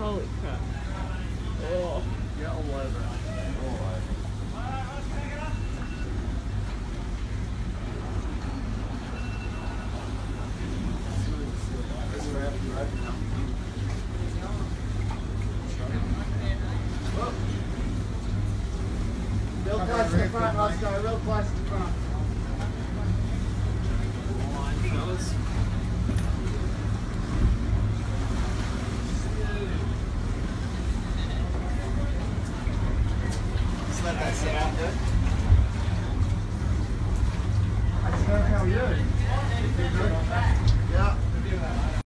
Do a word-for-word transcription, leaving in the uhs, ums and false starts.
Holy crap. Oh. Yeah, all over. All over. Real close to the front, let's go, real close to the front. Line, fellas. Just let that sit out there. How are you? You good?